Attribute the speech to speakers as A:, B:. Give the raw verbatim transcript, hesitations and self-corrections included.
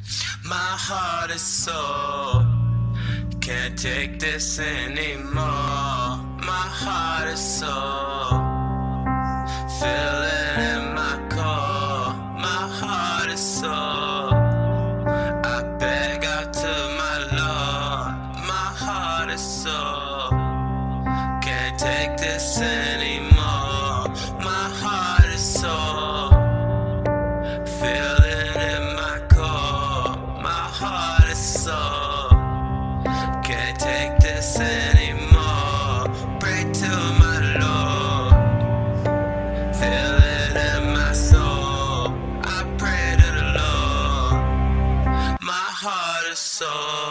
A: My heart is sore. Can't take this anymore. My heart is sore. Feel it in my core. My heart is sore. I beg out to my Lord. My heart is sore. Can't take this anymore. My heart is sore. Feel it in my core. My heart is sore. Can't take this anymore. Pray to my Lord. Feel it in my soul. I pray to the Lord. My heart is sore.